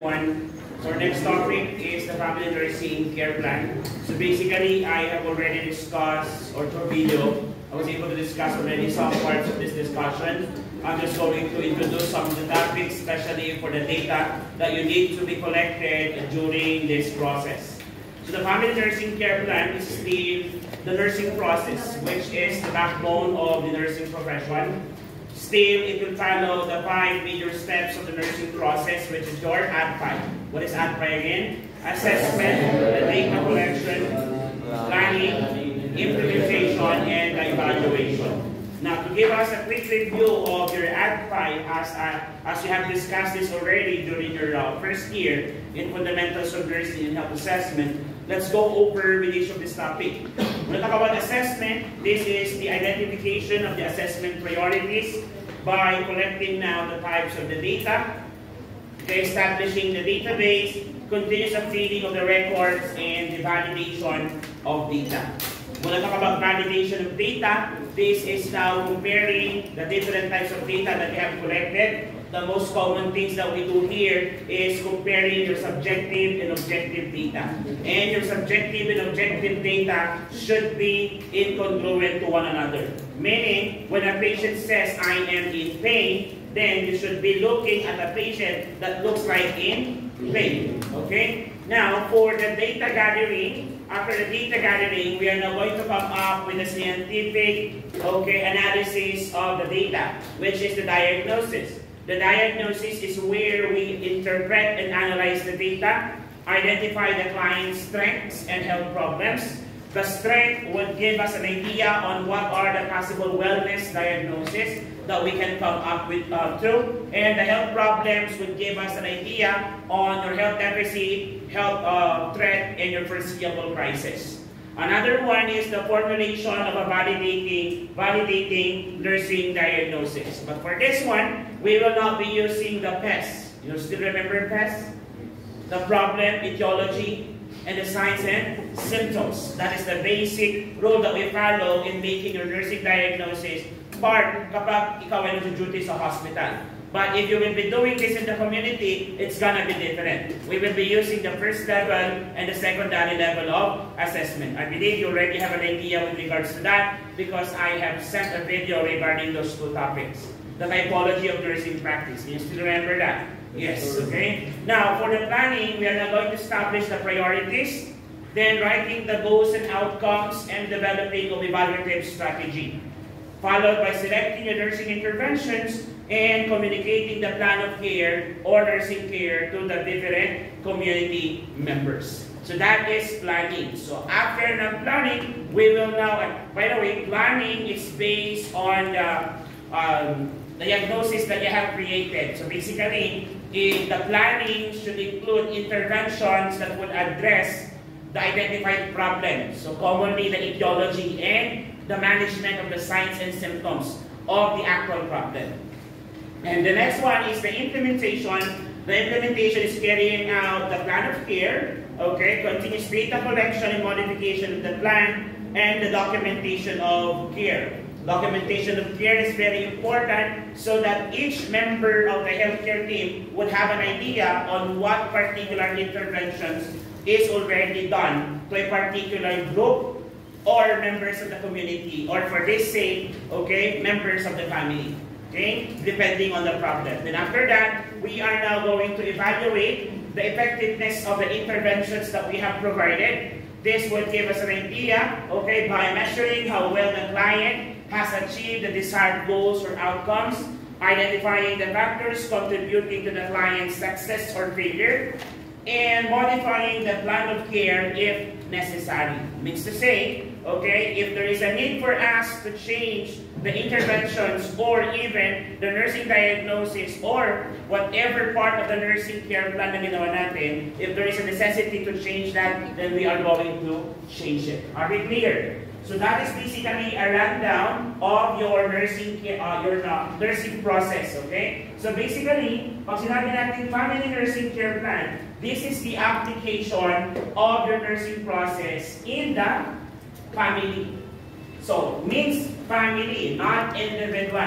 So our next topic is the family nursing care plan. So basically, I have already discussed, or through video, I was able to discuss already some parts of this discussion. I'm just going to introduce some of the topics, especially for the data that you need to be collected during this process. So the family nursing care plan is the nursing process, which is the backbone of the nursing profession. Still, it will follow the 5 major steps of the nursing process, which is your ADPI. What is ADPI again? Assessment, the data collection, planning, implementation, and the evaluation. Now, to give us a quick review of your ADPI, as you have discussed this already during your first year in Fundamentals of Nursing and Health Assessment, let's go over with each of this topic. When we talk about assessment, this is the identification of the assessment priorities by collecting now the types of the data, establishing the database, continuous updating of the records, and the validation of data. When I talk about validation of data, this is now comparing the different types of data that you have collected. The most common things that we do here is comparing your subjective and objective data. And your subjective and objective data should be incongruent to one another. Meaning, when a patient says, I am in pain, then you should be looking at a patient that looks like in pain. Okay? Now, for the data gathering, after the data gathering, we are now going to come up with a scientific analysis of the data, which is the diagnosis. The diagnosis is where we interpret and analyze the data, identify the client's strengths and health problems. The strength would give us an idea on what are the possible wellness diagnoses that we can come up with through. And the health problems would give us an idea on your health deficit, health threat, and your foreseeable crisis. Another one is the formulation of a validating nursing diagnosis. But for this one, we will not be using the PES. You still remember PES? The problem, etiology, and the signs and symptoms. That is the basic rule that we follow in making your nursing diagnosis part kapag ikaw ay nag-duty sa hospital. But if you will be doing this in the community, it's gonna be different. We will be using the first level and the secondary level of assessment. I believe you already have an idea with regards to that because I have sent a video regarding those two topics. The typology of nursing practice. Do you still remember that? Yes, okay? Now, for the planning, we are now going to establish the priorities, then writing the goals and outcomes, and developing of evaluative strategy. Followed by selecting the nursing interventions and communicating the plan of care or nursing care to the different community members. So that is planning. So after the planning, we will now, by the way, planning is based on the diagnosis that you have created. So basically, the planning should include interventions that would address the identified problems. So commonly the etiology and the management of the signs and symptoms of the actual problem. And the next one is the implementation. The implementation is carrying out the plan of care, continuous data collection and modification of the plan, and the documentation of care. Documentation of care is very important so that each member of the healthcare team would have an idea on what particular interventions is already done to a particular group or members of the community, or for this sake, members of the family, depending on the problem. Then after that, we are now going to evaluate the effectiveness of the interventions that we have provided. This will give us an idea, by measuring how well the client has achieved the desired goals or outcomes, identifying the factors contributing to the client's success or failure, and modifying the plan of care if necessary. Means to say, if there is a need for us to change the interventions or even the nursing diagnosis or whatever part of the nursing care plan na ginawa natin, if there is a necessity to change that, then we are going to change it. Are we clear? So that is basically a rundown of your nursing nursing process, So basically, pag sinabi natin family nursing care plan, this is the application of your nursing process in the family. So, means family, not individual. So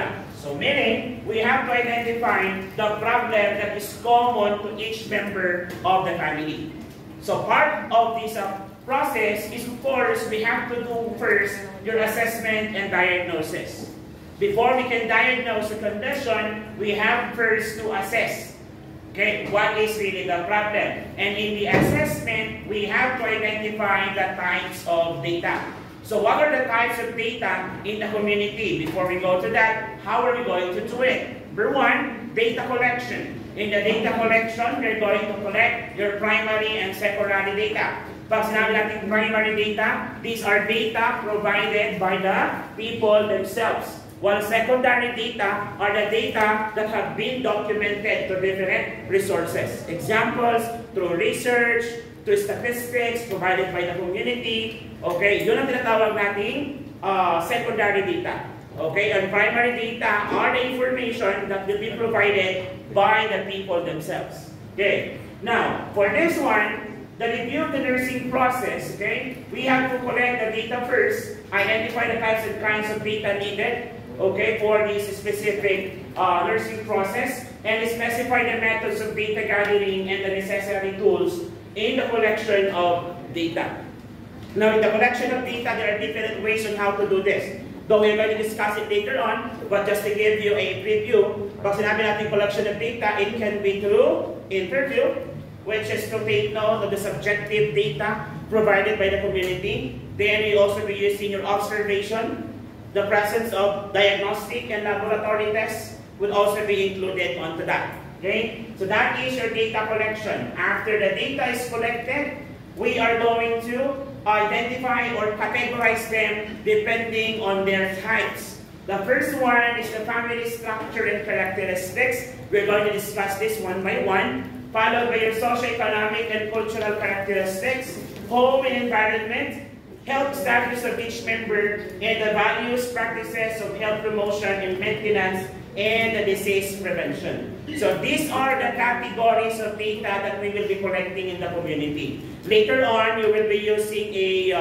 So meaning, we have to identify the problem that is common to each member of the family. So part of this process is, of course, we have to do first your assessment and diagnosis. Before we can diagnose the condition, we have first to assess, okay, what is really the problem. And in the assessment, we have to identify the types of data. So what are the types of data in the community? Before we go to that, how are we going to do it? Number one, data collection. In the data collection, we're going to collect your primary and secondary data. Pag sinabi natin primary data, these are data provided by the people themselves. While secondary data are the data that have been documented to different resources. Examples, through research, to statistics provided by the community. Okay, yun ang tinatawag nating secondary data. Okay, and primary data are the information that will be provided by the people themselves. Okay, now, for this one, the review of the nursing process, okay, we have to collect the data first, identify the types and kinds of data needed, okay, for this specific nursing process, and specify the methods of data gathering and the necessary tools in the collection of data. Now, in the collection of data, there are different ways on how to do this. Though we're going to discuss it later on, but just to give you a preview, pag sinabi natin collection of data, it can be through interview, which is to take note of the subjective data provided by the community. Then you also be using your observation. The presence of diagnostic and laboratory tests will also be included onto that. Okay? So that is your data collection. After the data is collected, we are going to identify or categorize them depending on their types. The first one is the family structure and characteristics. We're going to discuss this one by one. Followed by your socioeconomic and cultural characteristics, home and environment, health status of each member, and the values, practices of health promotion and maintenance, and the disease prevention. So these are the categories of data that we will be collecting in the community. Later on, you will be using a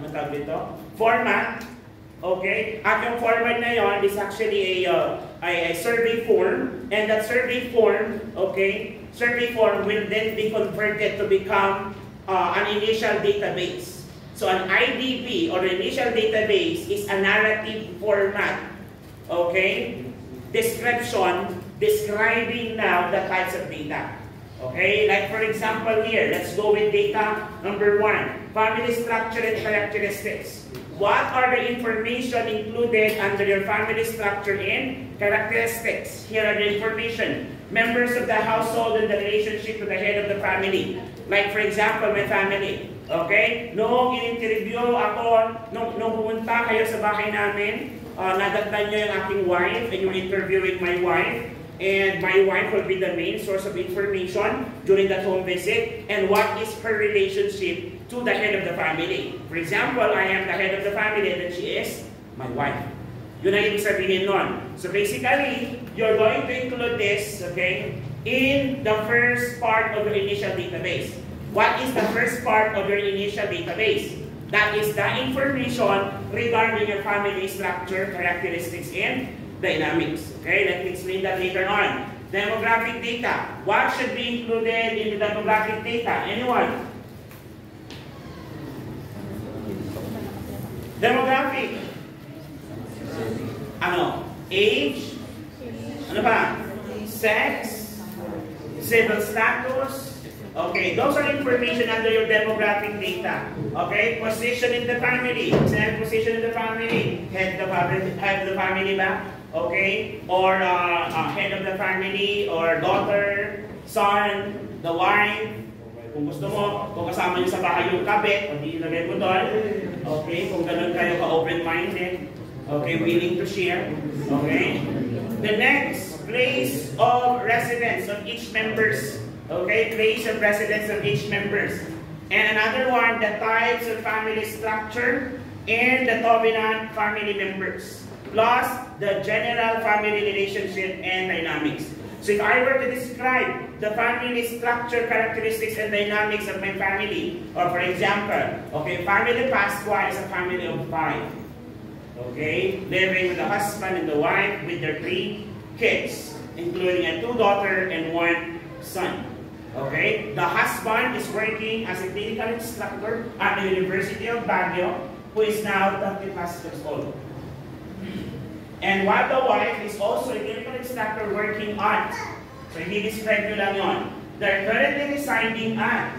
format. Okay? At yung format na yon is actually a survey form, and that survey form, okay, survey form will then be converted to become an initial database. So an IDB or initial database is a narrative format. Okay? Description, describing now the types of data. Okay, like for example here, let's go with data number one, family structure and characteristics. What are the information included under your family structure and characteristics? Here are the information. Members of the household and the relationship to the head of the family. Like for example, my family. Okay? Noong in-interview ako, nung pumunta kayo sa bahay namin, nadatnan nyo yung aking wife and you're interviewing my wife. And my wife will be the main source of information during that home visit. And what is her relationship to the head of the family? For example, I am the head of the family and she is my wife. Yun ang ibig sabihin nun. So basically, you're going to include this, okay, in the first part of your initial database. What is the first part of your initial database? That is the information regarding your family structure, characteristics, and dynamics. Okay, let me explain that later on. Demographic data. What should be included in the demographic data? Anyone? Demographic. Ano? Age? Ano ba? Sex? Civil status? Okay, those are information under your demographic data. Okay, position in the family. Sinabi position in the family. Head of the family ba? Okay, or head of the family, or daughter, son, the wife. Kung gusto mo, kung kasama niyo sa bahay yung kabit, o di ilagay mo doon. Okay, kung ganun kayo ka-open-minded. Okay, willing to share. Okay. The next, place of residence of each members. Okay, place of residence of each members. And another one, the types of family structure and the dominant family members. Plus the general family relationship and dynamics. So if I were to describe the family structure, characteristics, and dynamics of my family, or for example, okay, family Pascua is a family of 5. Okay? Living with the husband and the wife with their 3 kids, including a 2 daughters and 1 son. Okay? The husband is working as a clinical instructor at the University of Baguio, who is now 30+ years old. And while the wife is also a clinical instructor working at, so hindi describe nyo lang yun, they're currently residing at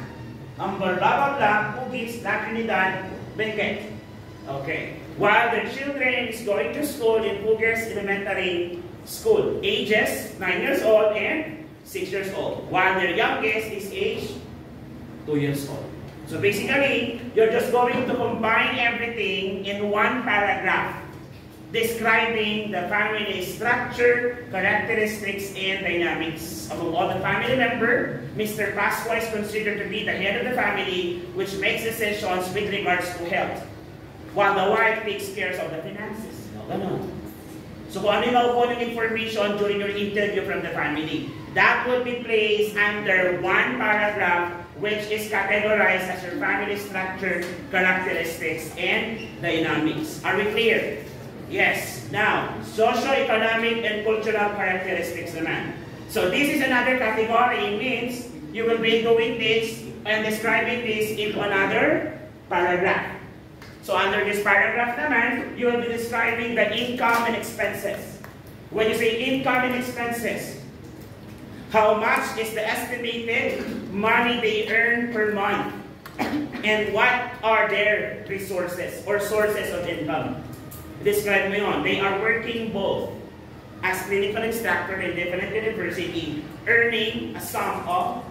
Blah, Pugis, La Trinidad, Benguet. Okay. While the children is going to school in Pugis Elementary School, ages 9 years old and 6 years old, while their youngest is age 2 years old. So basically, you're just going to combine everything in one paragraph, describing the family structure, characteristics, and dynamics. Among all the family members, Mr. Pasqua is considered to be the head of the family, which makes decisions with regards to health, while the wife takes care of the finances. Ganon. So kung ano yung makukuha ng information during your interview from the family, that will be placed under one paragraph, which is categorized as your family structure, characteristics, and dynamics. Are we clear? Yes. Now, socio-economic and cultural characteristics naman. So this is another category. It means you will be doing this and describing this in another paragraph. So under this paragraph naman, you will be describing the income and expenses. When you say income and expenses, how much is the estimated money they earn per month? And what are their resources or sources of income? Describe mo yun. They are working both as clinical instructor in different university, earning a sum of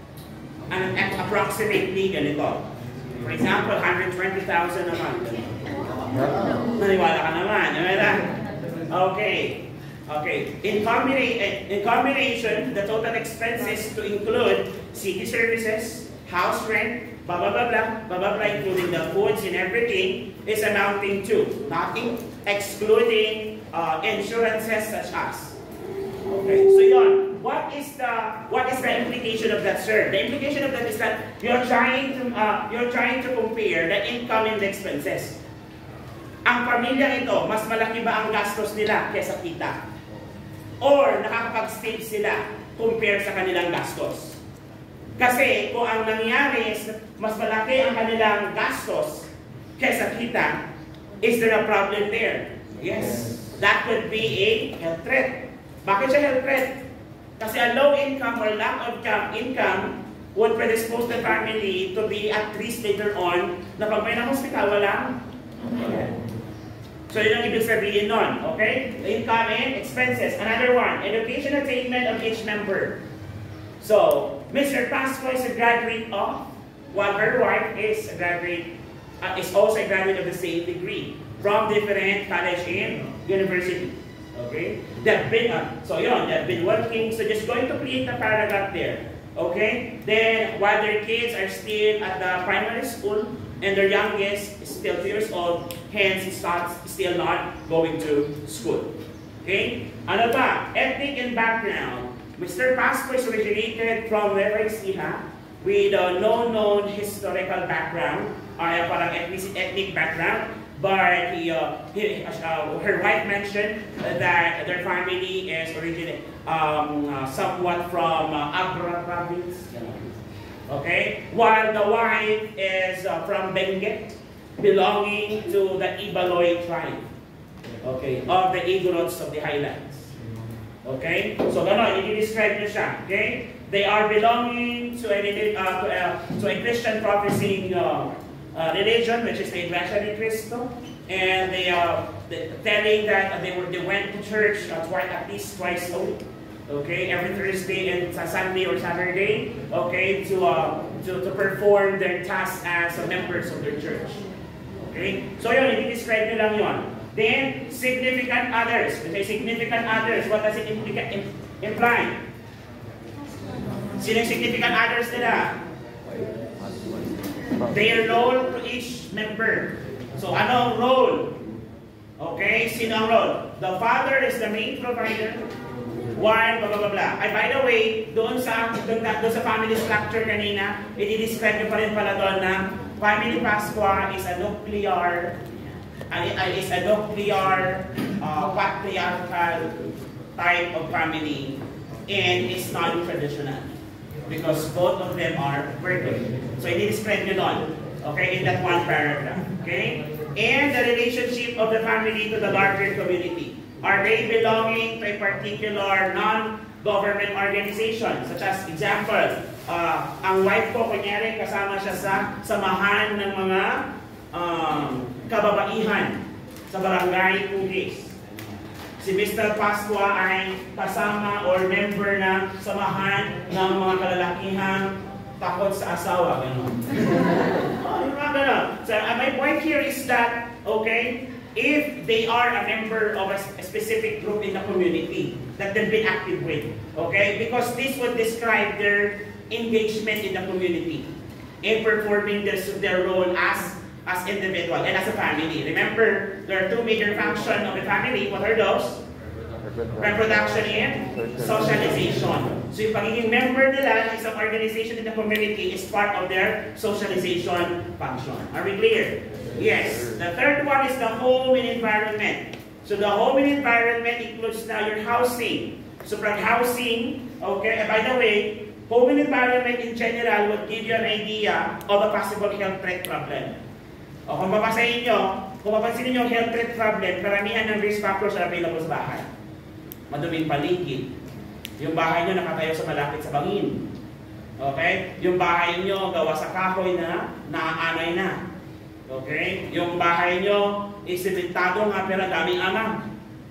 approximately ganito. For example, 120,000 a month. Naniwala ka naman. Okay. Okay. In combination, the total expenses to include city services, house rent, blah, including the foods and everything, is amounting to nothing, excluding insurances such as. Okay, so yun. What is the implication of that, sir? The implication of that is that you're trying to compare the income and the expenses. Ang pamilya ito, mas malaki ba ang gastos nila kaysa kita? Or nakakapag-save sila compare sa kanilang gastos? Kasi kung ang nangyari is mas malaki ang kanilang gastos kaysa kita, is there a problem there? Yes. That could be a health threat. Bakit siya health threat? Kasi a low income or lack of income would predispose the family to be at risk later on na pag may na-hospital, walang. So yun ang ibig sabihin nun. Okay? Income and expenses. Another one, education attainment of each member. So, Mr. Pasqua is a graduate of, while her wife is a graduate, is also a graduate of the same degree from different college and university. Okay? They've been, they've been working, so just going to create a paragraph there. Okay? Then, while their kids are still at the primary school, and their youngest is still 2 years old, hence is still not going to school. Okay? Ano ba? Ethnic and background. Mr. Pasqua is originated from Nueva Ecija with no known historical background, parang ethnic background. But her wife mentioned that their family is originated somewhat from Abra province. Okay? While the wife is from Benguet, belonging to the Ibaloy tribe. Okay? Of the Igorots of the Highlands. Okay? So gano'n, i-describe nyo siya. Okay? They are belonging to a Christian professing religion, which is the Iglesia ni Cristo, and they are telling that they went to church at least twice a week, okay, every Thursday and Sunday or Saturday, okay, to perform their tasks as members of their church, okay. So yun, i-describe nyo lang yun. Then significant others. Okay, significant others. What does it imply? Sino yung significant others nila? Their role to each member. So, ano ang role? Okay, sino ang role? The father is the main provider. While, Ay, by the way, doon sa family structure kanina, i-describe nyo pa rin pala doon na family Pasqua is a nuclear is a nuclear, patriarchal type of family, and is non-traditional because both of them are working. So i-describe nyo doon, okay, in that one paragraph, okay? And the relationship of the family to the larger community. Are they belonging to a particular non-government organization? Such as, example, ang wife ko, kunyari, kasama siya sa samahan ng mga kababaihan sa barangay Pugis. Si Mr. Pascua ay kasama or member ng samahan ng mga kalalakihang takot sa asawa. Gano'n. Yung mga gano'n. So, my point here is that, okay, if they are a member of a specific group in the community that they've been active with, okay, because this would describe their engagement in the community in performing their role as individual and as a family. Remember, there are two major functions of the family. What are those? Reproduction and socialization. So yung pagiging member nila ng isang organization in the community is part of their socialization function. Are we clear? Yes. The third one is the home and environment. So the home and environment includes now your housing. So from housing, okay, by the way, home and environment in general would give you an idea of a possible health threat problem. O kung mapapansin niyo health threat problem, karamihan ng risk factors na available sa bahay. Maduming paligid. Yung bahay niyo nakatayo sa malapit sa bangin. Okay? Yung bahay niyo gawa sa kahoy na naaanay na. Okay? Yung bahay niyo is simentado nga pero daming amag.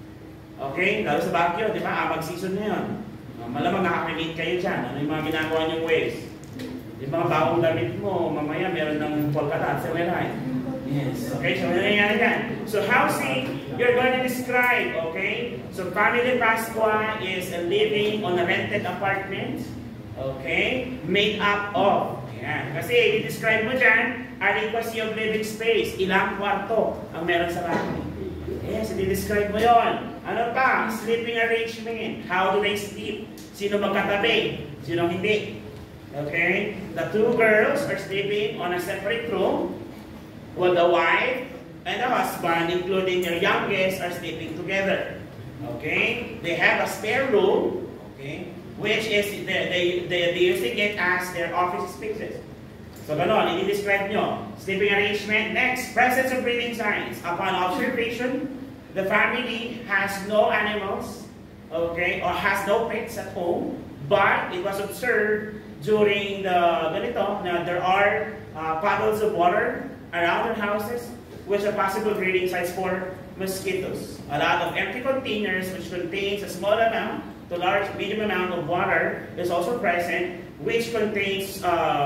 Okay? Lalo sa Baguio, di ba? Amag season na yun. Malamang nakakagate kayo dyan. Ano yung mga ginagawa niyong ways? Yung mga bagong damit mo, mamaya meron ng polkata sa welay. Yes. Okay, so nangyayari yan. So housing, you're going to describe, okay? So family Pascua is living on a rented apartment, okay? Made up of, yan. Kasi i-describe mo dyan, adequacy of living space, ilang kwarto ang meron sa bahay. Yes, i-describe mo yon. Ano pa? Sleeping arrangement. How do they sleep? Sino magkatabi? Sino hindi? Okay? The two girls are sleeping on a separate room, while the wife and the husband, including their youngest, are sleeping together. Okay? They have a spare room, okay, which is they using it as their office spaces. So ganon, i-describe nyo. Sleeping arrangement. Next, presence of breeding signs. Upon observation, the family has no animals, okay, or has no pets at home, but it was observed during the ganito na there are puddles of water around their houses, which are possible breeding sites for mosquitoes. A lot of empty containers which contains a small amount to medium amount of water is also present, which contains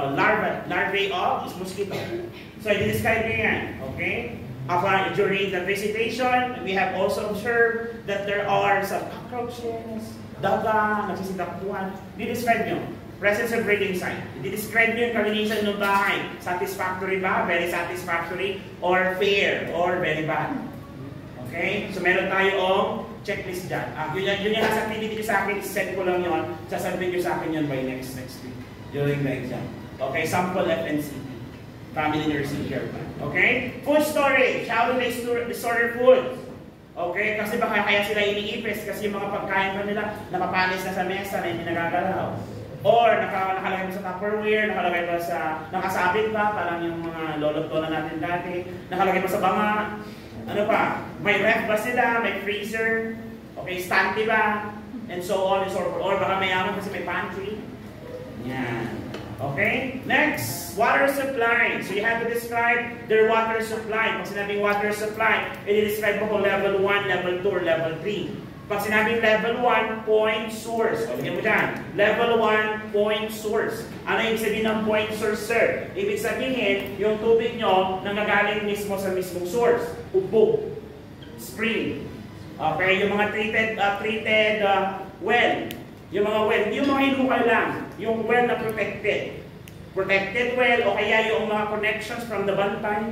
larvae of mosquito. So i-describe nyo yan, okay? During the visitation, we have also observed that there are some cockroaches, daga, nagsisitakbuhan. I-describe nyo. Presence of breeding sign. I-describe nyo yung kalinisan ng bahay. Satisfactory ba? Very satisfactory? Or fair? Or very bad? Okay? So meron tayo checklist dyan. Yun yung nasa activity sa akin, set ko lang yun. Sasabihin nyo sa akin yun by next week. During the exam. Okay? Sample FNCP. Family Nursing Care Plan. Okay? Food storage. How do they store their food? Okay? Kasi baka kaya sila iniipis kasi yung mga pagkain pa nila napapalis na sa mesa na hindi nagagalaw. Or nakalagay mo sa Tupperware, nakalagay mo sa, nakasabit pa, parang yung mga lolo't-lola natin dati, nakalagay mo sa banga, ano pa, may ref ba sila, may freezer, okay, stante ba, and so on and so forth. Or baka mayaman kasi may pantry. Yan. Okay? Next, water supply. So you have to describe their water supply. Pag sinabing water supply, i-describe mo kung level 1, level 2, or level 3. Pag sinabing level 1, point source. O, bigyan mo dyan. Level 1, point source. Ano yung sabihin ng point source, sir? Ibig sabihin, yung tubig nyo nanggagaling mismo sa mismong source. Ubog. Spring. Okay? Yung mga treated well. Yung mga well. Yung mga hinukay lang. Yung well na protected. Protected well o kaya yung mga connections from the bantay.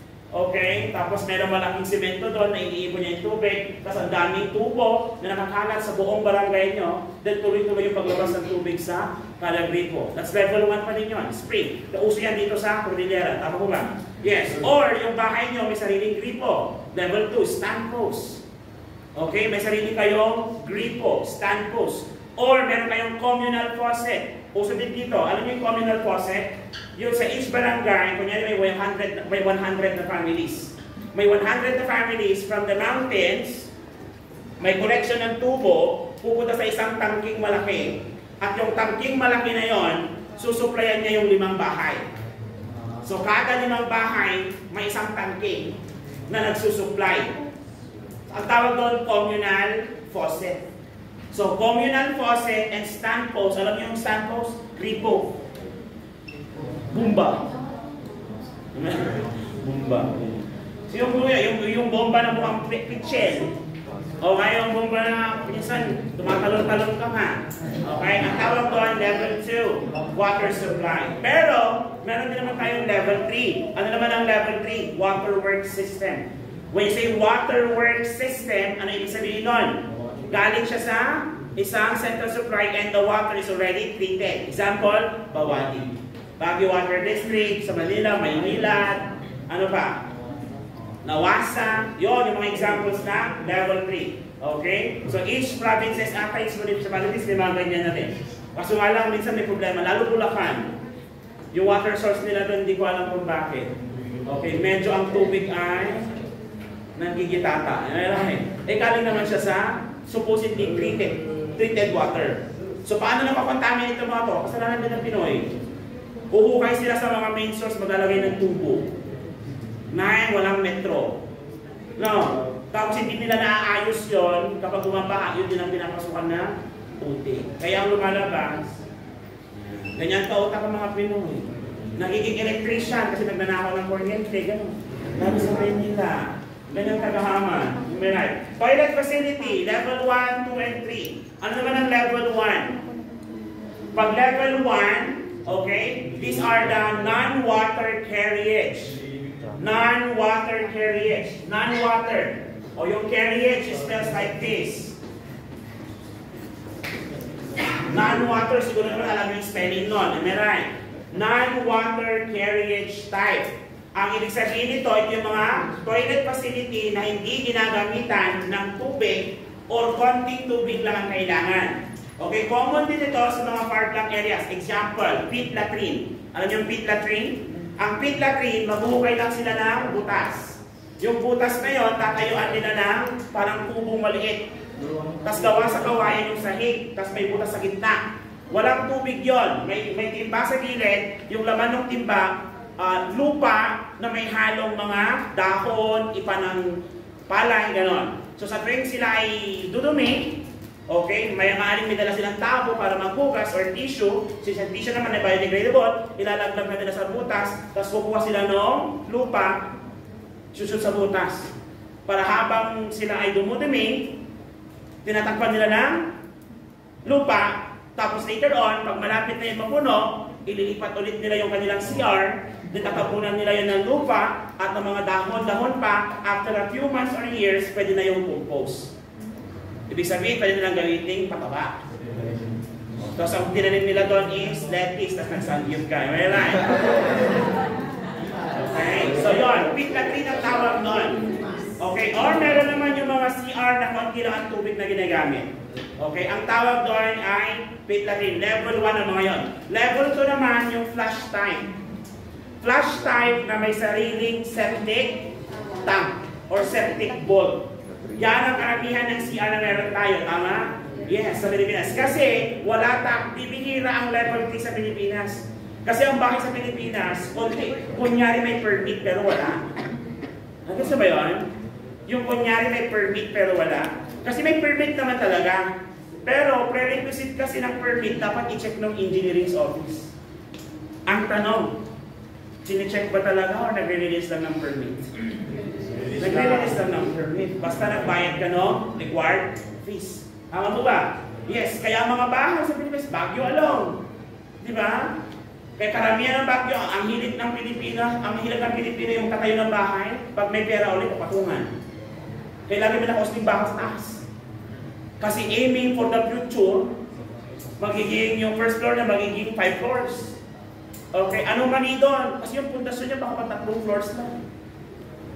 Okay, tapos meron malaking simento doon na iniipon niya yung tubig, tapos ang daming tubo na nakakalat sa buong barangay nyo, then tuloy-tuloy yung paglabas ng tubig sa Calagripo. That's level 1 pa rin yun, spring. Nauso yan dito sa Cordillera, tama ko ba? Yes, or yung bahay nyo may sariling gripo. Level 2, stand post. Okay, may sarili kayong gripo, stand post. Or meron kayong communal faucet. Uso din dito, alam niyo yung communal faucet? Yung sa each barangay, kunyari may 100 na families. May 100 na families from the mountains, may collection ng tubo, pupunta sa isang tangking malaki. At yung tangking malaki na yon, susuplayan niya yung 5 bahay. So kada 5 bahay, may isang tangking na nagsusupply. Ang tawag doon, communal faucet. So communal faucet and stand post, alam niyo yung stand post? Gripo. Bumba. Bumba. So yung bomba na mukhang pitchel. O kaya yung bomba na minsan tumatalon-talon ka nga. Okay? Ang tawag doon, level 2, water supply. Pero, meron din naman tayong level 3. Ano naman ang level 3? Waterworks system. When you say waterworks system, ano ibig sabihin nun? Galing siya sa isang central supply and the water is already treated. Example, Bawati. Baguio Water District, sa Manila, Maynila, ano pa? Nawasa, yun yung mga examples na level 3. Okay? So each provinces, each municipalities, may mga ganyan natin. Kaso nga lang, minsan may problema, lalo Bulacan. Yung water source nila doon, hindi ko alam kung bakit. Okay, medyo ang tubig ay nagigitata. Eh, kaling naman siya sa supposedly treated water. So paano na makontaminate ito mga to? Kasalanan din ng Pinoy. Uhukay sila sa mga main source, maglalagay ng tubo. Walang metro. No. Tapos hindi nila naaayos yon kapag bumabaha, yun din ang pinapasukan na puti. Kaya ang lumalabas, ganyan kautak ang mga Pinoy. Nagiging electrician kasi nagnanakaw ng kuryente, gano'n. Lalo sa Manila. Ganyan kagahaman. Toilet facility, level 1, 2, and 3. Ano naman ang level 1? Pag level 1, okay, these are the non-water carriage. Non-water carriage. Non-water. O yung carriage is spelled like this. Non-water, siguro naman alam yung spelling nun. Am I right? Non-water carriage type. Ang ibig sabihin nito, ito yung mga toilet facility na hindi ginagamitan ng tubig or konting tubig lang ang kailangan. Okay, common din ito sa mga far-flung areas. Example, pit latrine. Alam niyo yung pit latrine? Ang pit latrine, maghuhukay lang sila ng butas. Yung butas na yun, tatayuan nila ng parang kubong maliit. Tapos gawa sa kawayan yung sahig, tapos may butas sa gitna. Walang tubig yon. May timba sa gilid, yung laman ng timba, lupa na may halong mga dahon, ipa ng palay, gano'n. So sa tuwing sila ay dudumi, okay, maaaring may dala silang tabo para maghugas or tissue. Since ang tissue naman ay biodegradable, ilalaglag na nila sa butas, tapos kukuha sila ng lupa, susut sa butas. Para habang sila ay dumudumi, tinatakpan nila ng lupa, tapos later on, pag malapit na yung mapuno, ililipat ulit nila yung kanilang CR, tatapunan nila yun ng lupa at ng mga dahon-dahon pa. After a few months or years, pwede na yung compost. Ibig sabihin, pwede nilang gamitin pataba. Tapos ang tinanim nila doon is lettuce, tapos nagsangyup ka. Am I right? Okay? So yun, pit latrine ang tawag doon. Okay? Or meron naman yung mga CR na konti lang ang tubig na ginagamit. Okay? Ang tawag doon ay pit latrine. Level 1 ang mga yun. Level 2 naman yung flush time. Flush type na may sariling septic tank or septic bowl. Yan ang karamihan ng CR na meron tayo, tama? Yes, sa Pilipinas. Kasi wala bibihira ang level 3 sa Pilipinas. Kasi ang bahay sa Pilipinas, kunyari may permit pero wala. Kasi ba yun? Yung kunyari may permit pero wala. Kasi may permit naman talaga. Pero prerequisite kasi ng permit dapat i-check ng engineering's office. Ang tanong, sine-check ba talaga o nagre-release lang ng permit? Nagre-release lang ng permit. Basta nagbayad ka no, required fees. Tama mo ba? Yes, kaya mga bahay sa Pilipinas, Baguio alone. Di ba? Kaya karamihan ng Baguio, ang hilig ng Pilipino yung tatayo ng bahay, pag may pera ulit, papatungan. Kaya lagi may nakosting bahay sa taas. Kasi aiming for the future, magiging yung first floor na magiging 5 floors. Okay, anong mali doon? Kasi yung pundasyon niya baka pa 3 floors lang.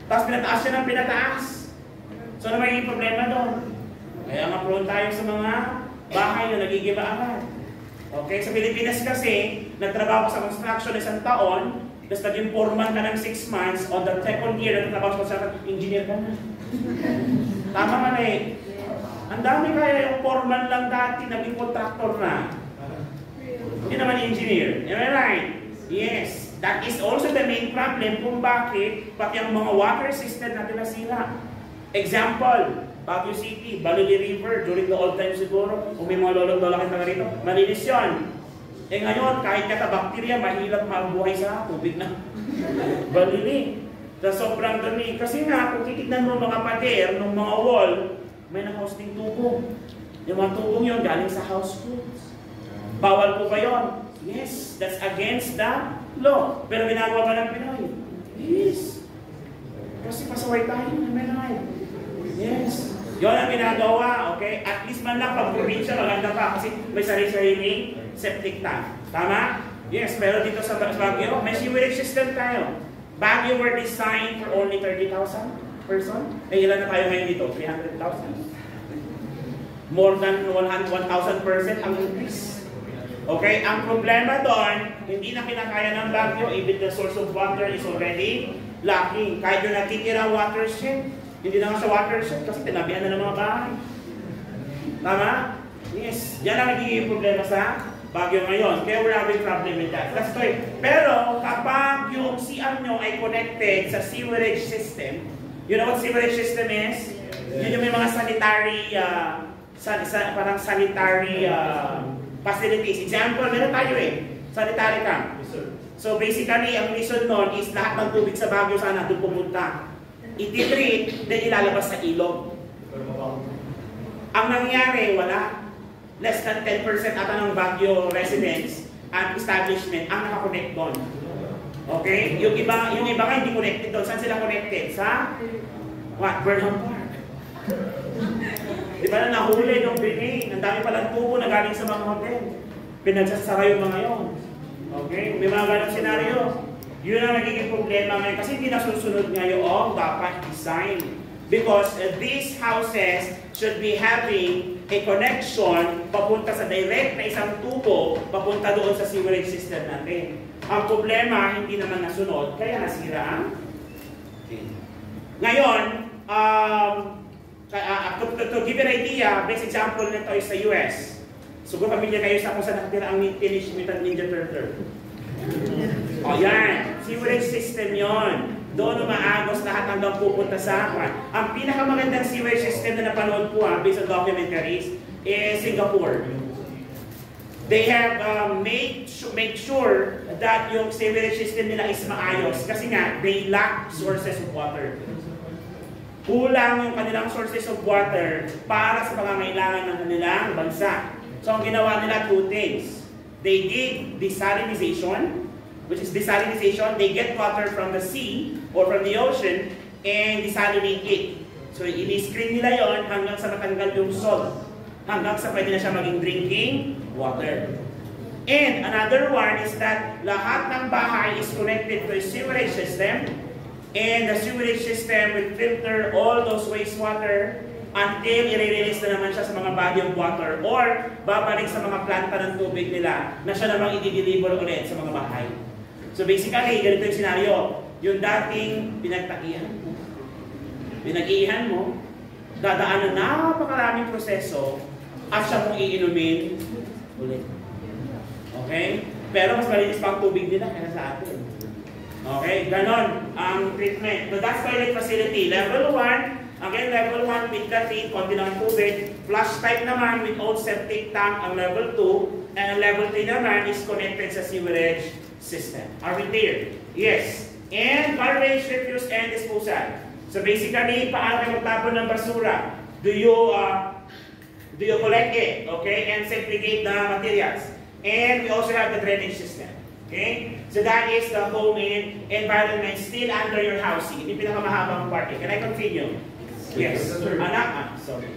Tapos pinataas siya ng pinataas. So ano magiging problema doon? Kaya nga prone tayo sa mga bahay na nagigiba agad. Okay, sa Pilipinas kasi, nagtrabaho sa construction isang taon, tapos naging foreman ka ng 6 months, on the second year, nagtrabaho sa construction, engineer ka na. Tama ka na eh. Ang dami kaya yung foreman lang dati, naging contractor na. Hindi naman engineer. Am I right? Yes. That is also the main problem kung bakit pati ang mga water system natin nasira. Example, Baguio City, Balili River, during the old time siguro, kung may mga lolong-lola kayo na rito, malinis yun. Eh ngayon, kahit kata-bacteria, mahirap mabuhay sa tubig na. Balili. Sa sobrang dumi. Kasi nga, kung titignan mo mga pader ng mga wall, may naka-hosting tubo. Yung mga tubong yun, galing sa households. Bawal po ba yun? Yes, that's against the law. Pero ginagawa ba ng Pinoy? Yes. Kasi pasaway tayo ng Pinoy. Yes. Yun ang ginagawa, okay? At least man lang pag probinsya, maganda pa kasi may sarili-sariling septic tank. Tama? Yes, pero dito sa Baguio, may sewerage system tayo. Baguio were designed for only 30,000 person. Eh, ilan na tayo ngayon dito? 300,000. More than 1,000% ang increase. Okay? Ang problema doon, hindi na kinakaya ng Baguio, even the source of water is already lacking. Kahit yung natitira watershed, hindi na nga sa watershed kasi tinabihan na ng mga bahay. Tama? Yes. Yan ang nagiging problema sa Baguio ngayon. Kaya we're having problem with that. That's right. Pero kapag yung CR nyo ay connected sa sewerage system, you know what sewerage system is? Yun yung may mga sanitary, parang sanitary facilities. Example, meron tayo sanitary camp. So basically, ang reason nun is lahat ng tubig sa Baguio sana doon pumunta. Ititreat, then ilalabas sa ilog. Ang nangyari, wala. Less than 10% ata ng Baguio residents at establishment ang nakakonect doon. Okay? Yung iba nga hindi connected doon. Saan sila connected? Sa Burnham Park. Di ba na nahuli nung bining? Ang dami palang tubo na galing sa mga hotel. Pinagsasara yung mga yun. Okay? May mga ganong senaryo. Yun ang nagiging problema ngayon kasi hindi nasusunod ngayon dapat design. Because these houses should be having a connection papunta sa direct na isang tubo papunta doon sa sewerage system natin. Ang problema, hindi naman nasunod, kaya nasira ang ngayon, to give an idea, best example nito is sa US. Siguro pamilya kayo sa kung saan nakatira ang Teenage Mutant Ninja Turtle. O yan, sewerage system yon. Doon umaagos lahat hanggang pupunta sa akin. Ang pinakamagandang sewerage system na napanood ko based on documentaries is Singapore. They have made sure that yung sewerage system nila is maayos kasi nga they lack sources of water. Kulang yung kanilang sources of water para sa pangangailangan ng kanilang bansa. So ang ginawa nila two things. They did desalinization, which is desalinization, they get water from the sea or from the ocean and desalinate it. So ini-screen nila yon hanggang sa matanggal yung salt. Hanggang sa pwede na siya maging drinking water. And another one is that lahat ng bahay is connected to a sewerage system and the sewerage system will filter all those wastewater until i-release na naman siya sa mga body of water or babalik sa mga planta ng tubig nila na siya namang i-deliver ulit sa mga bahay. So basically, ganito yung senaryo. Yung dating pinag-iihan mo, dadaan ng napakaraming proseso at siya mong iinumin ulit. Okay? Pero mas malinis pa ang tubig nila kaya sa atin. Okay? Ganon ang treatment. So that's toilet facility. Level 1, again, level 1 with catheters, konti ng tubig. Flush type naman with old septic tank ang level 2. And ang level 3 naman is connected sa sewerage system. Are we clear? Yes. And garbage, refuse, and disposal. So basically, paano kayo magtapon ng basura? Do you collect it? Okay? And segregate the materials. And we also have the drainage system. Okay? So that is the home environment still under your housing. Hindi pinakamahabang part. Can I continue? Yes. Anak, sorry.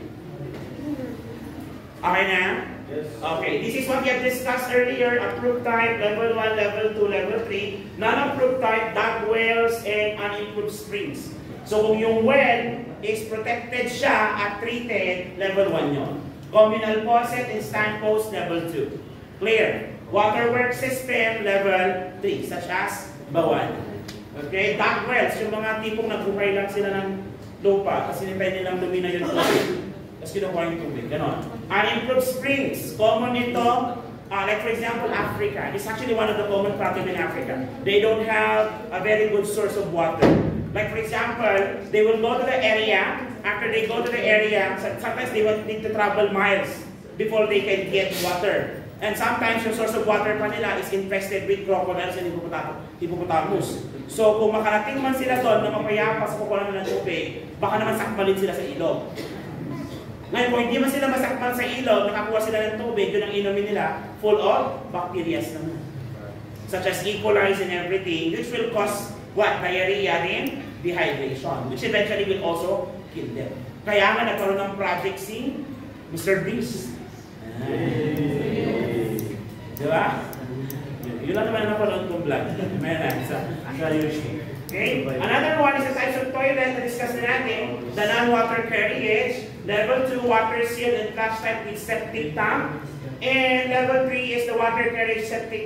Okay na? Yes. Okay. This is what we have discussed earlier. Approved type, level 1, level 2, level 3. Non-approved type, dug wells, and unimproved springs. So kung yung well is protected siya at treated, level 1 yun. Communal faucet and stand post, level 2. Clear. Waterworks system, level 3, such as Bawan. Okay, duct wells, yung mga tipong nag-ukay lang sila ng lupa kasi pwede nilang lumina yung tubig. Tapos kinukuha yung tubig, gano'n. Unimproved springs, common ito, like for example, Africa. It's actually one of the common problems in Africa. They don't have a very good source of water. Like for example, they will go to the area. After they go to the area, sometimes they will need to travel miles before they can get water. And sometimes yung source of water pa nila is infested with crocodiles and hippopotamus. So kung makarating man sila doon na mapayapa sa kukuha ng tubig, baka naman sakmalin sila sa ilog. Ngayon kung hindi man sila masakmal sa ilog, nakakuha sila ng tubig, yun ang inumin nila, full of bacteria naman. Such as E. coli and everything, which will cause what? Diarrhea and dehydration, which eventually will also kill them. Kaya nga nagkaroon ng project si Mr. Beast. Diba? Yun lang naman ang napanood kong vlog. Meron sa YouTube. Okay? Another one is the types of toilet na discuss na natin. The non-water carriage. Level 2, water seal and flush type with septic tank. And level 3 is the water carriage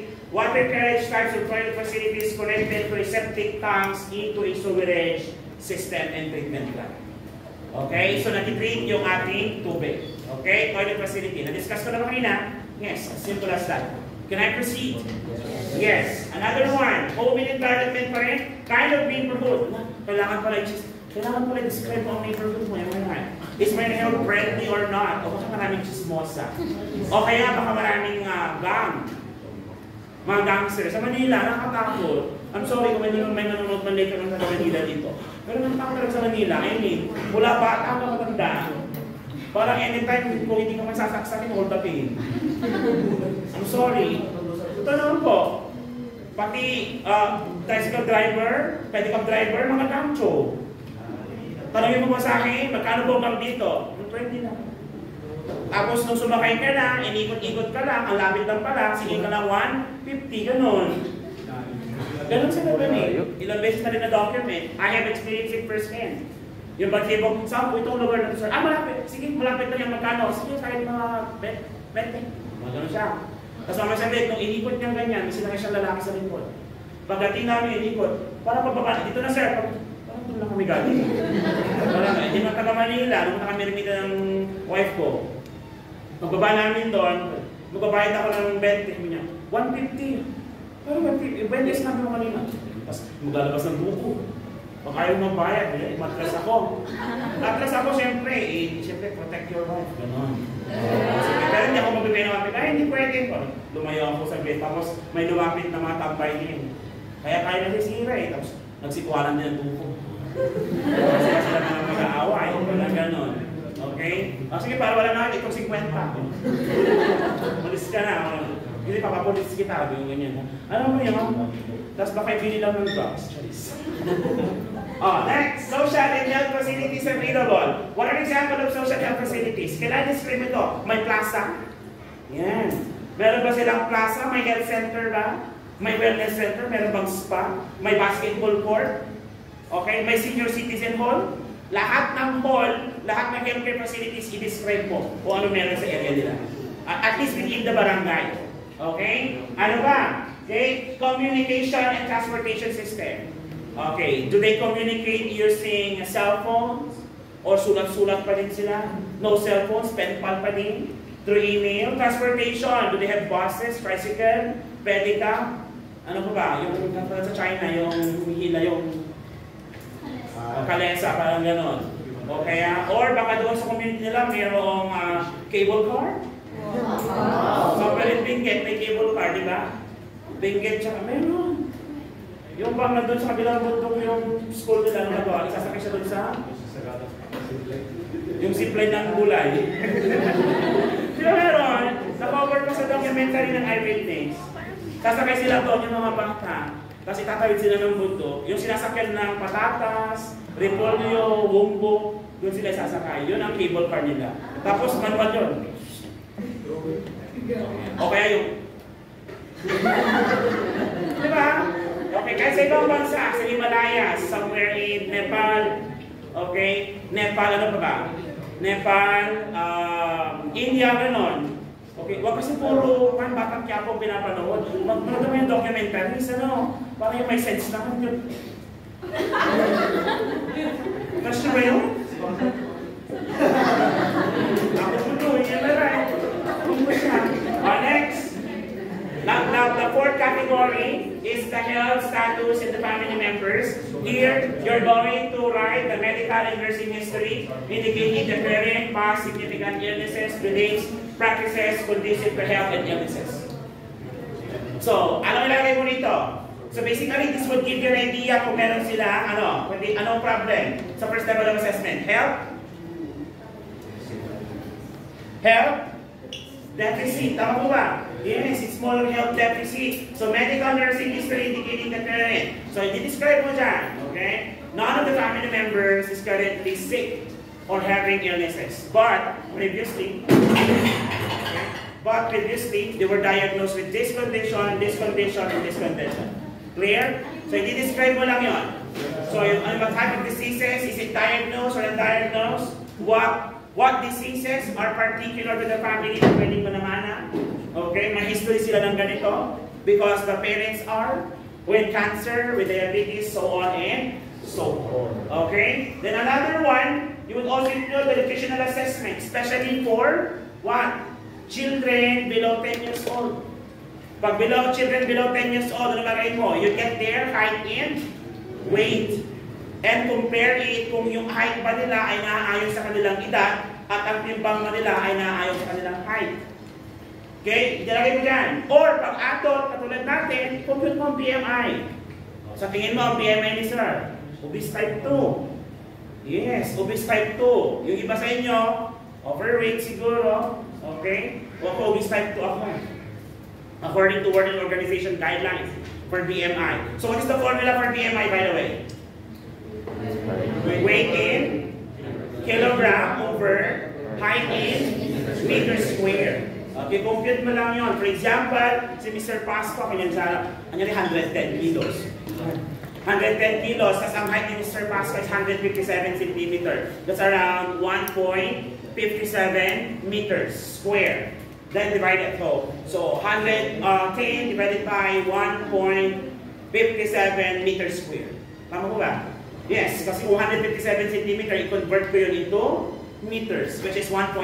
types of toilet facilities connected to septic tanks into a sewerage system and treatment plant. Okay? So, nag-treat yung ating tubig. Okay? Toilet facility. Na-discuss ko na kanina. Yes, as simple as that. Can I proceed? Yes. Another one. Home and environment pa rin. Kind of neighborhood. Kailangan pala describe mo ang neighborhood mo. Is my neighborhood friendly or not? O baka maraming chismosa. O kaya baka maraming gang. Mga gangsters. Sa Manila, nakatakot. I'm sorry kung may nanonood man later ng sa Manila dito. Pero nakatakot talaga sa Manila. I mean, mula bata hanggang matanda. Parang anytime kung hindi ka man sasaksakin, hold the pain. I'm sorry. Ito naman po. Pati tricycle driver, pedicab driver, mga gancho. Tanongin mo ba sa akin, magkano po bang dito? 20 na. Tapos nung sumakay ka na, inikot-ikot ka lang, ang lapit lang pala, sige ka lang 150, ganun. Ganun sila ba eh. Ilang beses na rin na-document. I have experienced it firsthand. Yung bagtibong, saan po itong lugar na ito, sir? Malapit. Sige, malapit na yung magkano. Sige, kahit mga 20. Magano siya. Tapos mamaya sabi, nung inikot niya ganyan, may sinakay siyang lalaki sa likod. Pagdating namin inikot, parang pagbaba, dito na sir, parang doon lang kami galing. Parang, hindi man taga Manila, nung kami rimita ng wife ko. Pagbaba namin doon, magbabayad ako ng 20, niya, 150. Pero 150, 20 namin mo kanina. Tapos maglalabas ng buko. Pag ayaw magbayad, matras ako. Atras ako, siyempre, protect your wife. Ganon. Pero hindi ako magbibigay ng kapit, hindi pwede. Lumayo ako sa gate, tapos may lumapit na mga tambay din. Kaya kaya na sisira eh. Tapos nagsikwalan din ang tuko. Kasi sila na mag-aaway. Wala ganon. Okay? Sige, para wala na itong 50. Malis ka na. Hindi papapulis kita. Yung ganyan. Ano mo yun? Tapos baka ibili lang ng drugs. Next, social and health facilities available. What are example of social health facilities? Kailan describe ito? May plaza. Yan. Meron ba silang plaza? May health center ba? May wellness center? Meron bang spa? May basketball court? Okay? May senior citizen hall? Lahat ng hall, lahat ng healthcare facilities, i-describe mo kung ano meron sa area nila. At least within the barangay. Okay? Ano ba? Okay? Communication and transportation system. Okay, do they communicate using cell phones? Or sulat-sulat pa din sila? No cell phones, pen pal pa din? Through email? Transportation, do they have buses, tricycle, pedicab? Ano pa ba? Yung sa China, yung humihila yung kalesa, parang gano'n. O kaya, or baka doon sa community nila, mayroong cable car? So, pero Benguet, may cable car, di ba? Benguet, tsaka meron. Yung bang nandun sa kabilang bundok yung school nila na nagawa, isasakay siya doon sa yung zipline ng gulay. Sila meron, na-cover pa sa documentary ng Eyewitness. Sasakay sila doon yung mga bangka, tapos itatawid sila ng bundok. Yung sinasakyan ng patatas, repolyo, bumbo, doon sila sasakay. Yun ang cable car nila. Tapos manual yun. O kaya yung diba? Okay, kahit sa ibang bansa, sa Himalayas, somewhere in Nepal, Okay? Nepal, ano pa ba? Nepal, India, ganon. Okay, wag kasi puro Batang Quiapo pinapanood. Magmanood mo yung documentaries, ano? Para yung may sense naman yun. Gusto ba yun? Ako mo to, yun na right. Next. Now, the fourth category is the health status in the family members. Here, you're going to write the medical and nursing history, indicating the current, past, significant illnesses, beliefs, practices, conducive to health and illnesses. So, ano ilagay mo nito? So basically, this would give you an idea kung meron sila, anong problem sa first level of assessment. Health? Health? Deficit. Tama po ba? Yes, it's more health deficit. So medical nursing history indicating the current. So i-describe mo dyan, okay? None of the family members is currently sick or having illnesses. But previously, they were diagnosed with this condition, and this condition. Clear? So i-describe mo lang yun. So ano ba type of diseases? Is it diagnosed or undiagnosed? What diseases are particular to the family na pwedeng manamana? Okay, may history sila ng ganito because the parents are with cancer, with diabetes, so on and so forth. Okay? Then another one, you would also include the nutritional assessment, especially for what? Children below 10 years old. Pag children below 10 years old, ano lagay mo? You get their height and weight. And compare it kung yung height ba nila ay naaayon sa kanilang edad at ang timbang nila ay naaayon sa kanilang height. Okay? Ilalagay mo dyan. Or pag adult, katulad natin, compute mo ang BMI. Sa tingin mo ang BMI ni sir, obese type 2. Yes, obese type 2. Yung iba sa inyo, overweight siguro. Okay? O ako, obese type 2 ako. According to World Organization guidelines for BMI. So what is the formula for BMI, by the way? Weight in kilogram over height in meter square. Okay, compute mo lang yun. For example, si Mr. Pasco, kanyang 110 kilos. 110 kilos, tas ang height ni Mr. Pasco is 157 centimeter. That's around 1.57 meters square. Then divide it so 110 divided by 1.57 meters square. Tama ko ba? Yes, kasi 157 cm, i-convert ko yun into meters, which is 1.5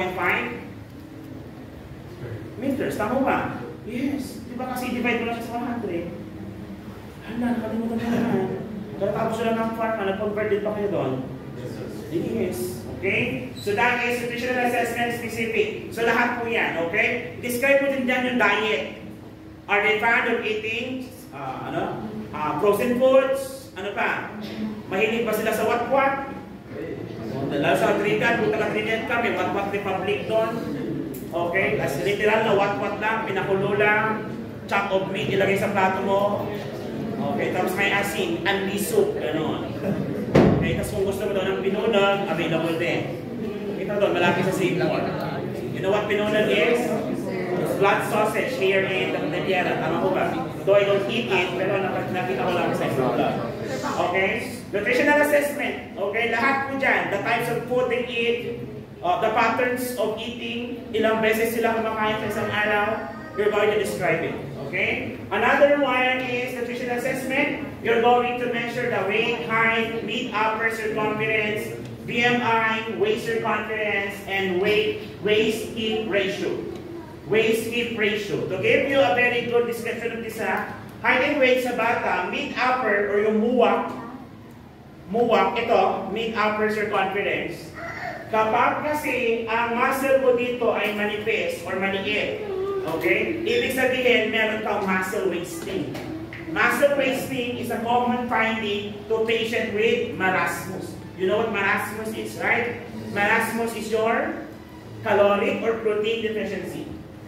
meters. Tama ba? Yes. Di ba kasi divide mo lang siya sa 100? Hala, nakalimutan mo naman. Tapos sila ng farm, nag-convert din pa kayo doon? Yes. Okay? So that is nutritional assessment specific. So lahat po yan, okay? Describe mo din dyan yung diet. Are they fond of eating frozen foods? Ano pa? Mahilig ba sila sa what-what? Lalo sa Trinidad, kung taga-Trinidad ka, may what-what Republic doon. Okay? As literal na what-what lang, pinakulo lang, chop of meat, ilagay sa plato mo. Okay, tapos may asin, anli soup, gano'n. Okay, tapos kung gusto mo doon ng pinunag, available din. Ito doon, malapit sa seafood. You know what pinunag is? It's blood sausage here in the Tierra. Tama ko ba? Though I don't eat it, pero nakita ko lang sa vlog. Okay? Nutritional assessment. Okay, lahat po dyan. The types of food they eat, the patterns of eating, ilang beses sila kumakain sa isang araw, you're going to describe it. Okay? Another one is nutritional assessment. You're going to measure the weight, height, mid-upper circumference, BMI, waist circumference, and waist-hip ratio. Waist-hip ratio. To give you a very good description of this, height and weight sa bata, mid-upper or yung muwak, ito, mid-upper circumference. Kapag kasi ang muscle mo dito ay manifest or maliit, okay? Ibig sabihin, meron kang muscle wasting. Muscle wasting is a common finding to patient with marasmus. You know what marasmus is, right? Marasmus is your caloric or protein deficiency.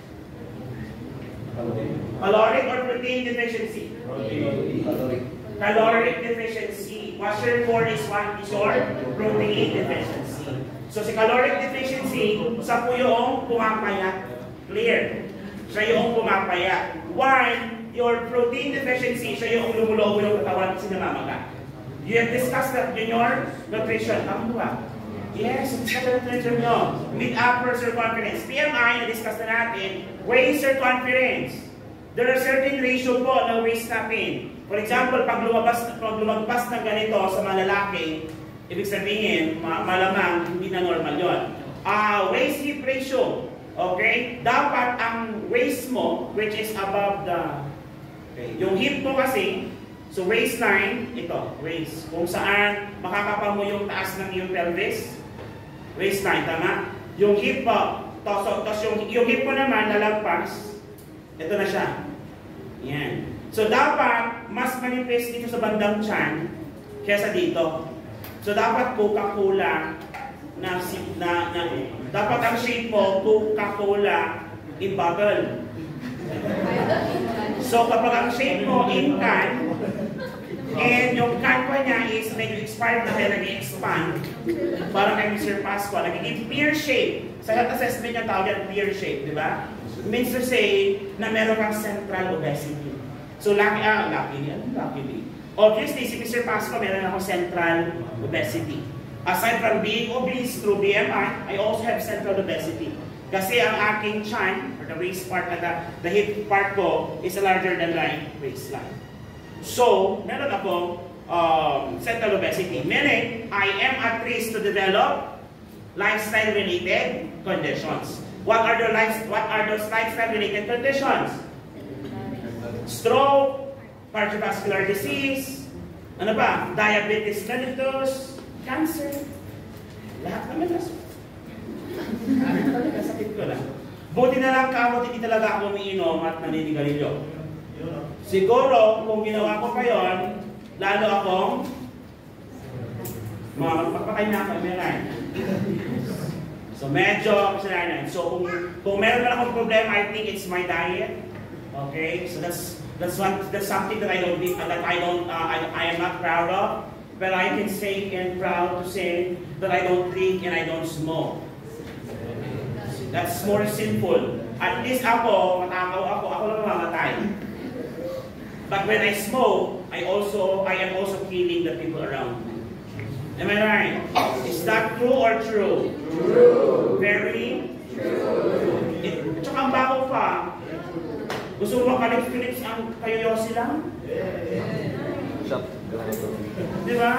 Caloric or protein deficiency? Caloric deficiency. Washer 4 is what is your protein deficiency. So si caloric deficiency, sa po yung pumapayat. Clear? Siya yung pumapayat. While your protein deficiency, siya yung lumulobo yung katawan kasi namamaga. You have discussed that in your nutrition. Tama ba? Yes, discuss the nutrition nyo. Mid-upper circumference. PMI, na-discuss na natin. Waist circumference. There are certain ratio po na waist natin. For example, pag lumagpas ng ganito sa mga lalaki, ibig sabihin, malamang hindi na normal yun. Waist-hip ratio. Okay? Dapat ang waist mo, which is above the... Okay. Yung hip mo kasi, so waistline, ito, waist. Kung saan makakapa mo yung taas ng iyong pelvis. Waistline, tama? Yung hip mo, tapos yung hip mo naman nalagpas, ito na siya. Yan. So dapat, mas manipis dito sa bandang tiyan kaysa dito. So dapat Coca-Cola dapat ang shape mo Coca-Cola in bottle. So kapag ang shape mo in can, and yung can pa niya is medyo expired na kaya nag-expand, parang kay Mr. Pasqua, nagiging pear shape. Sa health assessment niya tawag yan pear shape, di ba? Means to say na meron kang central obesity. So luckily. Obviously, si Mr. Pasqua meron akong central obesity. Aside from being obese through BMI, I also have central obesity. Kasi ang aking chan, or the waist part at the hip part ko, is larger than my waistline. So, meron akong central obesity. Meaning, I am at risk to develop lifestyle-related conditions. What are those lifestyle-related conditions? Stroke, cardiovascular disease, ano ba? Diabetes mellitus, cancer. Lahat naman naso. Sakit ko lang. Buti na lang kamot, hindi talaga ako umiinom at naninigarilyo. Siguro, kung ginawa ko pa yun, lalo akong magpapatay na ako, meron. So, medyo kasalanan. So, kung meron na akong problema, I think it's my diet. Okay? So, that's something that I am not proud of. But I can say and proud to say that I don't drink and I don't smoke. That's more sinful. At least ako, matakaw ako lang mamatay. But when I smoke, I am also killing the people around me. Am I right? Is that true or true? True. Very true. At saka ang bago pa, gusto mo makalips-lips ang kayoyosi lang? Di ba?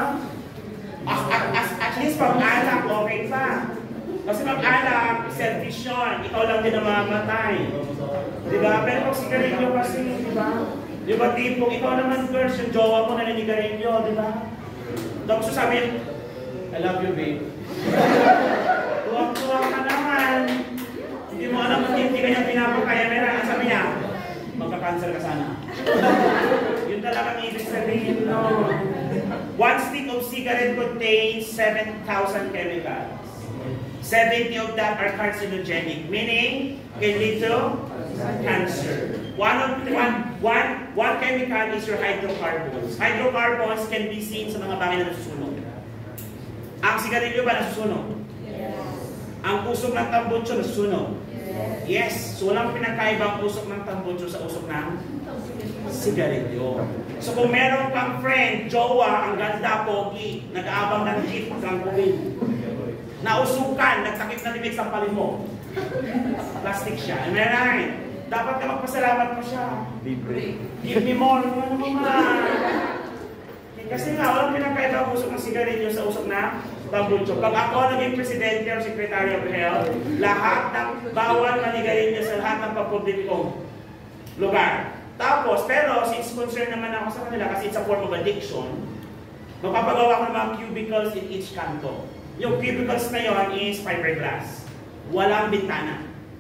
At least pag-alak, okay pa. Kasi pag-alak, selfish yun. Ikaw lang din ang mamamatay. Di ba? Pero pag sigarilyo kasi, di ba? Di ba tipong, ikaw naman girls, yung jowa mo na naninigarilyo, di ba? Tapos sasabihin, I love you, babe. Tuwag-tuwag ka naman. Hindi mo alam kung hindi kanya pinapakaya. Meron, ang sabi niya, magka-cancer ka sana. Yun talagang ibig sabihin, no? One stick of cigarette contains 7,000 chemicals. 70 of that are carcinogenic, meaning can lead to cancer. One chemical is your hydrocarbons. Hydrocarbons can be seen sa mga bagay na nasusunog. Ang sigarilyo ba nasusunog? Yes. Ang usok ng tambutso nasusunog? Yes. So walang pinakaiba ang usok ng tambutso sa usok ng sigarilyo. So kung meron kang friend, jowa, ang ganda, pogi, nag-aabang ng jeep, gangguin. Nausukan, nagtakip na limit sa palin mo. Plastic siya. Am I right? Dapat ka magpasalamat mo siya. Give me more. Ano naman? Kasi nga, walang pinakaiba ang usok ng sigarilyo sa usok na tambutso. Pag ako naging presidente o secretary of health, lahat ng bawal manigarilyo sa lahat ng papublikong lugar. Tapos, pero since concerned naman ako sa kanila kasi it's a form of addiction, magpapagawa ko ng mga cubicles in each canto. Yung cubicles na yun is fiberglass. Walang bintana.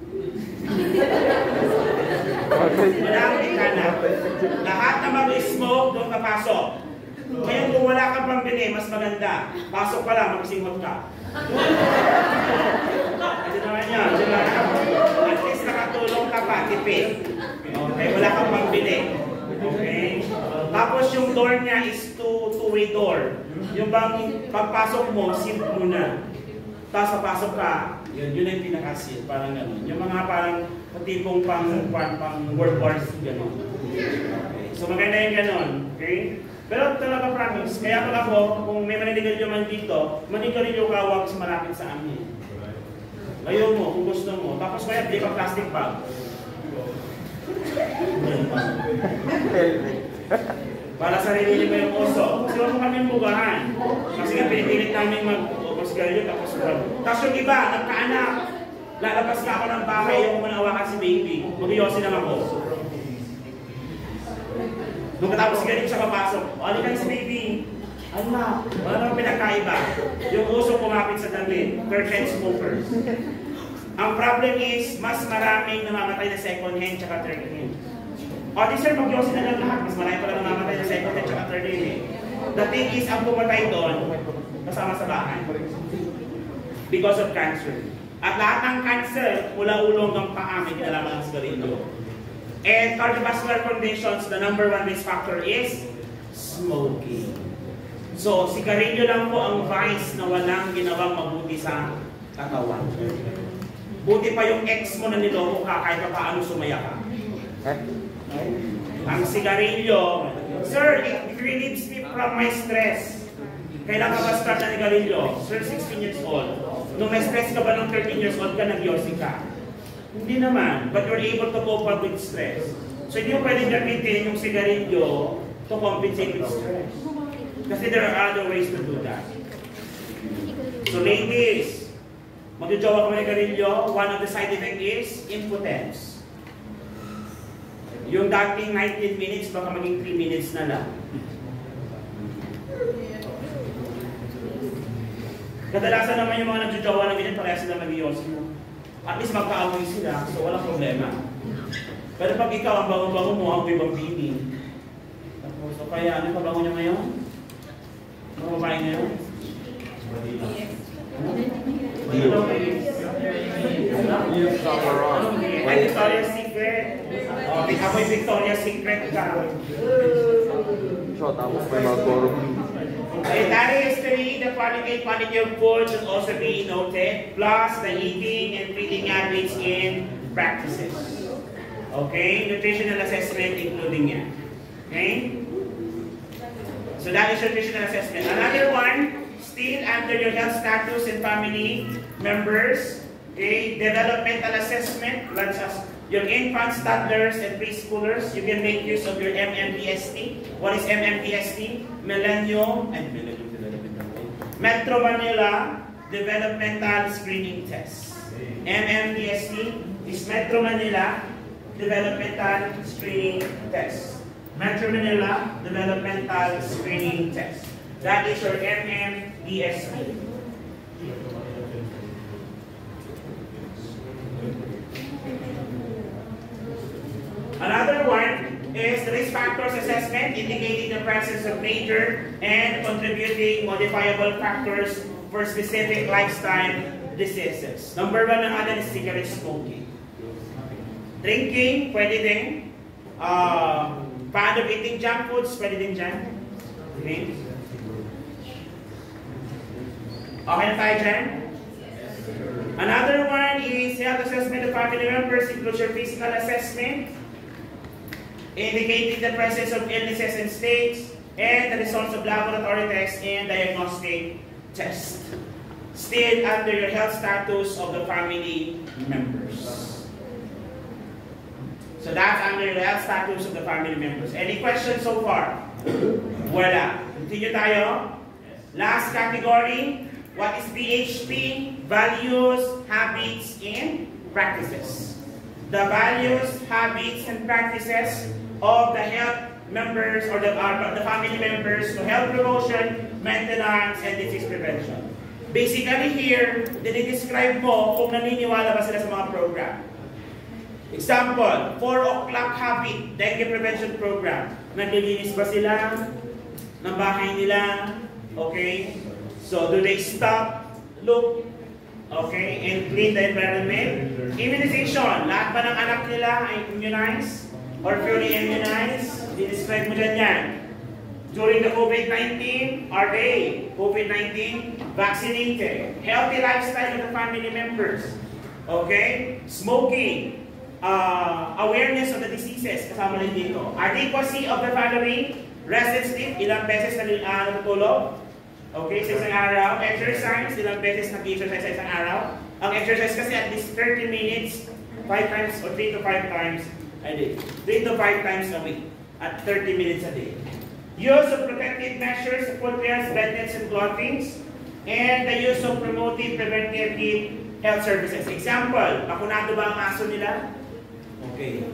Walang bintana. Lahat na mag-smoke, doon kapasok. Ngayon kung wala kang pambili, mas maganda. Pasok pa lang, mag-singhot ka. Kasi naman yun, diba? At least nakatulong ka pa, tipid. Okay, wala kang pambili. Okay? Tapos yung door niya is two-way door. Yung bang pagpasok mo, seal muna. Tapos papasok ka, yun yung pinaka-seal, parang gano'n. Yung mga parang tipong pang World War C, gano'n. Okay. So maganda yung gano'n. Okay? Pero talaga promise, kaya pag ako, kung may maninigarilyo man dito, maninigarilyo ka, huwag sa malapit sa amin. Ngayon mo, kung gusto mo. Tapos kaya, di ka plastic bag. Para sa rinili mo yung uso. Kasi huwag mo kami bugahan. Kasi nga pinipilit namin mag-sigarilyo tapos tapos yung iba, nagkaanak. Lalabas ka ako ng bahay, yung manawakan si baby. Mag-iyosin lang ako. Nung katapos sigarilyo siya papasok, alikan si baby. Ano na? Wala naman pinagkaiba. Yung uso pumapit sa damit. Curtain smokers. Ang problem is, mas maraming namamatay na second hand tsaka third hand. O, di sir, mag-yosin na lang lahat. Mas marami pala namamatay na second hand tsaka third hand eh. The thing is, ang pumatay doon, kasama sa bahay. Because of cancer. At lahat ng cancer, mula ulo hanggang paa, may kinalaman ng sigarilyo. And cardiovascular conditions, the number one risk factor is smoking. So, sigarilyo lang po ang vice na walang ginawang mabuti sa katawan. Buti pa yung ex mo na niloko ka kahit pa paano sumaya ka. Ang sigarilyo, sir, it relieves me from my stress. Kailan ka ba start na sigarilyo? Sir, 16 years old. Nung may stress ka ba ng 13 years old ka, nag-yosi ka? Hindi naman, but you're able to cope up with stress. So, hindi mo pwedeng gamitin yung sigarilyo to compensate with stress. Kasi there are other ways to do that. So ladies, magjojowa ka ng sigarilyo, one of the side effects is impotence. Yung dating 19 minutes, baka maging 3 minutes na lang. Kadalasan naman yung mga nagjojowa ng ganyan, pareha sila mag-iyosin. At least magkaaway sila, so walang problema. Pero pag ikaw, ang bango-bango mo, ang bibang-bini. So kaya, ano pa bango niya ngayon? Mga babae ngayon? Ay, Victoria's Secret. Ako'y Victoria's Secret ka. Dietary history, the quality of food should also be noted, plus the eating and breathing habits and practices. Okay? Nutritional assessment including yan. Okay? So that is nutritional assessment. Another one, still under your health status and family members, okay, developmental assessment, such as your infants, toddlers, and preschoolers. You can make use of your MMPST. What is MMPST? Metro Manila Developmental Screening Test. MMPST is Metro Manila Developmental Screening Test. Metro Manila Developmental Screening Test. That is your MMDST. Another one is the risk factors assessment, indicating the presence of major and contributing modifiable factors for specific lifestyle diseases. Number one na natin is cigarette smoking. Drinking, pwede din. Paano eating junk foods, pwede din dyan. Okay. Okay na tayo dyan? Another one is health assessment of family members, includes your physical assessment, indicating the presence of illnesses and states, and the results of laboratory tests and diagnostic tests. Still under your health status of the family members. So that's under your health status of the family members. Any questions so far? Wala. Continue tayo. Last category. What is BHP? Values, habits, and practices. The values, habits, and practices of the health members or the family members to health promotion, maintenance, and disease prevention. Basically here, dinidescribe mo kung naniniwala ba sila sa mga program. Example, 4 o'clock habit, dengue prevention program. Naglilinis ba sila ng bahay nila? Okay? So, do they stop, look, okay, and clean the environment? Immunization, lahat ba ng anak nila ay immunized or fully immunized? Dinidescribe mo dyan yan. During the COVID-19, are they COVID-19 vaccinated? Healthy lifestyle of the family members. Okay? Smoking. Awareness of the diseases, kasama rin dito. Adequacy of the following. Rest and sleep, ilang beses na natutulog. Okay, sa isang araw. Exercise, ilang beses nag-exercise sa isang araw. Ang exercise kasi at least 30 minutes, 5 times or 3 to 5 times a day. 3 to 5 times a week at 30 minutes a day. Use of protective measures, footwear, bed nets, and clothings. And the use of promoting preventive health services. Example, bakunado ba ang aso nila? Okay.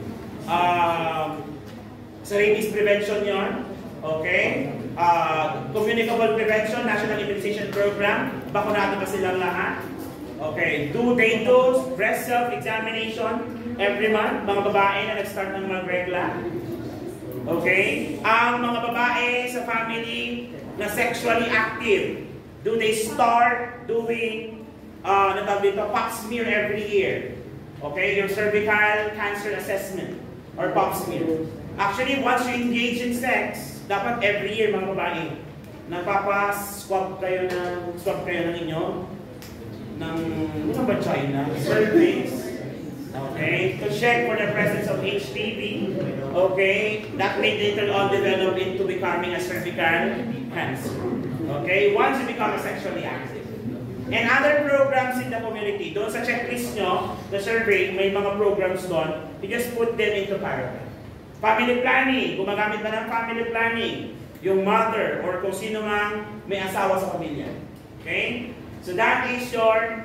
Sa rabies prevention yon. Okay. Communicable prevention, National Immunization Program. Bakunado ba silang lahat? Okay. They do breast self-examination every month. Mga babae na nag-start ng magregla. Okay. Ang mga babae sa family na sexually active, do they start doing pap smear every year? Okay, your cervical cancer assessment or pap smear. Actually, once you engage in sex, dapat every year mga babae, swab kayo ng inyo ng vagina, cervix. Okay, to check for the presence of HPV. Okay, that may later on develop into becoming a cervical cancer. Okay, once you become sexually active. And other programs in the community, doon sa checklist nyo, the survey, may mga programs doon, you just put them into paragraph. Family planning, gumagamit ba ng family planning? Yung mother or kung sino mang may asawa sa pamilya. Okay? So that is your,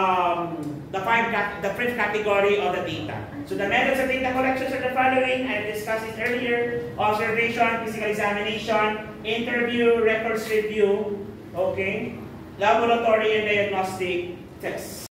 the fifth category of the data. So the methods of data collections are the following. I discussed it earlier. Observation, physical examination, interview, records review, okay, laboratory and diagnostic tests.